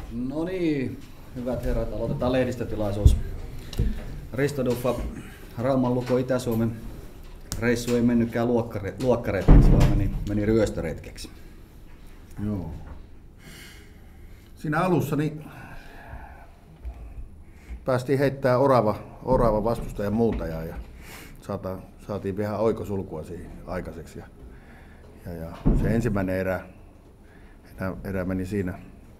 No niin, hyvät herrat, aloitetaan lehdistötilaisuus. Risto Duffa, Rauman Lukko Itä-Suomen reissu ei mennytkään luokkaretkeksi, vaan meni ryöstöretkeksi. Joo. Siinä alussa niin päästiin heittää orava vastustajan multajaa ja saatiin vähän oikosulkua siihen aikaiseksi. Ja se ensimmäinen erä meni siinä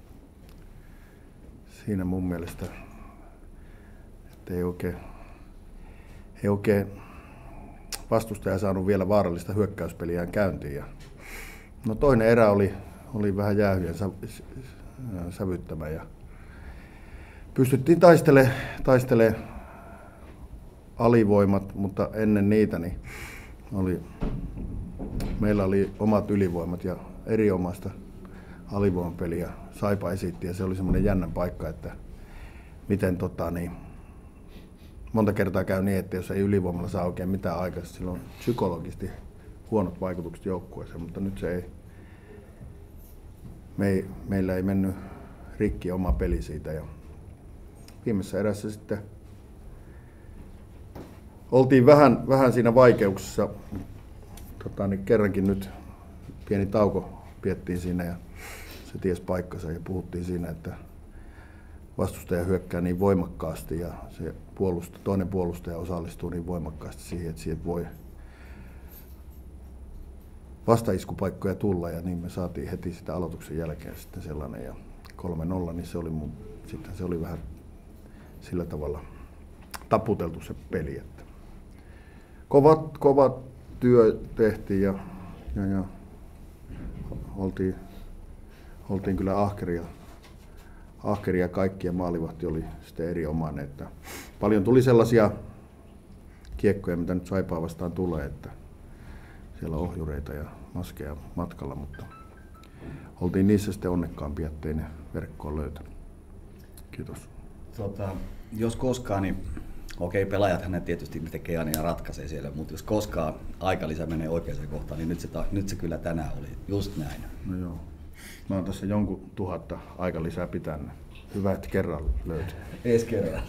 mun mielestä, että ei oikein vastustaja saanut vielä vaarallista hyökkäyspeliään käyntiin. Ja, no toinen erä oli vähän jäähyjen sävyttämä ja pystyttiin taistelemaan alivoimat, mutta ennen niitä niin meillä oli omat ylivoimat ja erinomaista alivoimapeliä Saipa esitti, ja se oli semmoinen jännän paikka, että miten monta kertaa käy niin, että jos ei ylivoimalla saa oikein mitään aikaisemmin, silloin psykologisesti huonot vaikutukset joukkueeseen, mutta nyt se meillä ei mennyt rikki oma peli siitä. Ja viimeisessä erässä sitten oltiin vähän siinä vaikeuksissa. Niin kerrankin nyt pieni tauko piettiin siinä ja se tiesi paikkansa ja puhuttiin siinä, että vastustaja hyökkää niin voimakkaasti ja se toinen puolustaja osallistuu niin voimakkaasti siihen, että siitä voi vastaiskupaikkoja tulla, ja niin me saatiin heti sitä aloituksen jälkeen sitten sellainen, ja 3-0, niin se oli vähän sillä tavalla taputeltu se peli. Että kovat työ tehtiin ja oltiin kyllä ahkeria kaikki, ja maalivahti oli sitten erinomainen. Että paljon tuli sellaisia kiekkoja, mitä nyt Saipaa vastaan tulee, että siellä on ohjureita ja maskeja matkalla, mutta oltiin niissä sitten onnekkaampia, ettei ne verkkoon löytänyt. Kiitos. Jos koskaan, niin okei, pelaajathan ne tietysti tekee aina ja ratkaisee siellä, mutta jos koskaan aikalisä menee oikeaan kohtaan, niin nyt se kyllä tänään oli just näin. No joo. Mä oon tässä jonkun 1000 aikalisää pitänyt. Hyvä, että kerran löytyy. Ees kerran.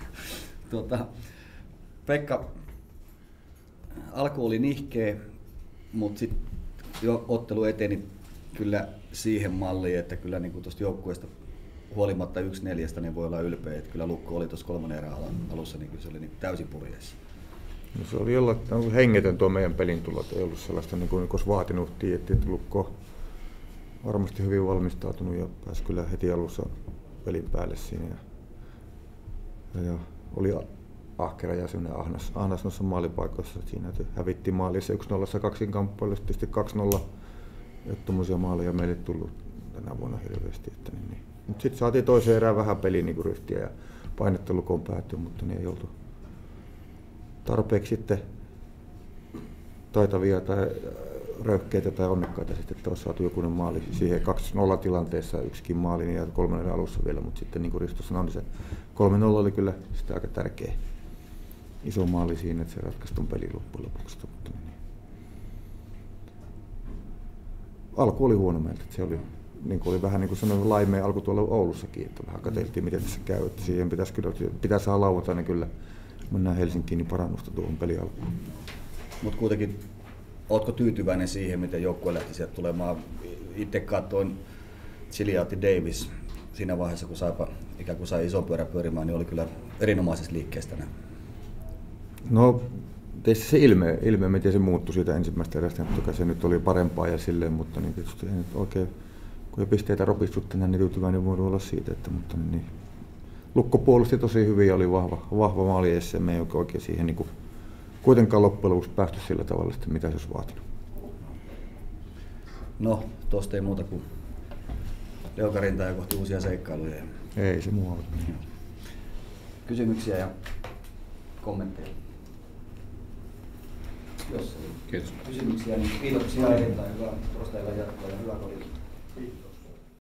Pekka, alku oli nihkeä, mutta sitten jo ottelu eteni kyllä siihen malliin, että kyllä niin tuosta joukkueesta huolimatta 1-4 niin voi olla ylpeä, että kyllä Lukko oli tuossa 3. erän alussa, niin kyllä se oli niin täysin purjeessa. No se oli jollain hengetön tuo meidän pelin tulo, ei ollut sellaista niin kuin olisi vaatinut, tiedettiin, että Lukko varmasti hyvin valmistautunut ja pääsi kyllä heti alussa pelin päälle siinä. Ja oli ahkera ja sellainen ahnas noissa maalipaikoissa. Siinä hävittiin maalissa 1-0 kaksinkamppailussa, tietysti 2-0. Että tuommoisia maaleja meille tullut tänä vuonna hirveästi. Niin. Mutta sitten saatiin toiseen erään vähän peliin niin ryhtiä ja painetta Lukon päätyy, mutta niin ei oltu tarpeeksi sitten taitavia tai röyhkeitä tai onnekkaita sitten, että olisi saatu jokunen maali siihen 2-0 tilanteessa, yksikin maali ja 3 erän alussa vielä, mutta sitten niin kuin Risto sanoi, niin se 3-0 oli kyllä sitten aika tärkeä iso maali siinä, että se ratkaisi tuon pelin loppujen lopuksi. Niin. Alku oli huono meiltä, että se oli, niin kuin oli vähän niin kuin sanoin, laimea alku tuolla Oulussakin, että vähän katseltiin miten tässä käy, että siihen pitää saada lauantaina kyllä, mennään Helsinkiin, niin parannusta tuohon pelin alkuun. Mutta kuitenkin, ootko tyytyväinen siihen, miten joukkue lähti sieltä tulemaan? Itse katsoin Chiliati Davis siinä vaiheessa, kun Saipa ikään kuin sai ison pyörän pyörimään, niin oli kyllä erinomaisesta liikkeestä. No, tietysti se ilme, miten se muuttui siitä ensimmäistä erästä, että se nyt oli parempaa ja silleen, mutta niin tietysti ei nyt oikein, kun jo pisteitä ropistut tänään, niin tyytyväinen voi olla siitä, että mutta niin. Lukko puolusti tosi hyvin ja oli vahva maali edessä, me ei oikein siihen niin kuin, kuitenkaan loppujen lopuksi päästy sillä tavalla, että mitä se olisi vaatinut. No, tuosta ei muuta kuin leukarintaa ja kohti uusia seikkailuja. Ei se muu ole. Kysymyksiä ja kommentteja? Jos ei Kiitos. kysymyksiä, niin kiitoksia erittäin. Hyvää torstailla jatkoa ja hyvää kotiin.